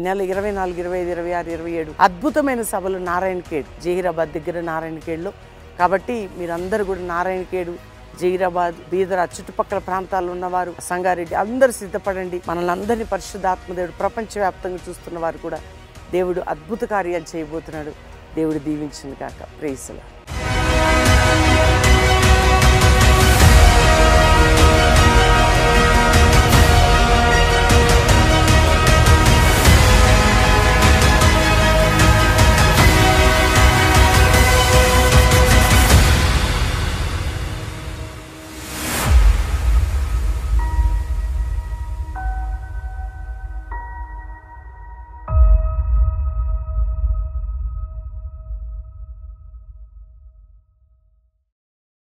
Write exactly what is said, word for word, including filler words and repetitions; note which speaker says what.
Speaker 1: నెల ఇరవై నాలుగు ఇరవై ఐదు ఇరవై ఆరు ఇరవై ఏడు అద్భుతమైన సభలు నారాయణఖేడ్ జహీరాబాద్ దగ్గర నారాయణఖేడ్లో. కాబట్టి మీరందరూ కూడా నారాయణఖేడు, జహీరాబాద్, బీదర్ చుట్టుపక్కల ప్రాంతాల్లో ఉన్నవారు, సంగారెడ్డి అందరూ సిద్ధపడండి. మనల్ని అందరినీ పరిశుద్ధాత్మదేవుడు ప్రపంచవ్యాప్తంగా చూస్తున్న వారు కూడా దేవుడు అద్భుత కార్యాలు చేయబోతున్నాడు. దేవుడు దీవించును గాక. Praise the lord.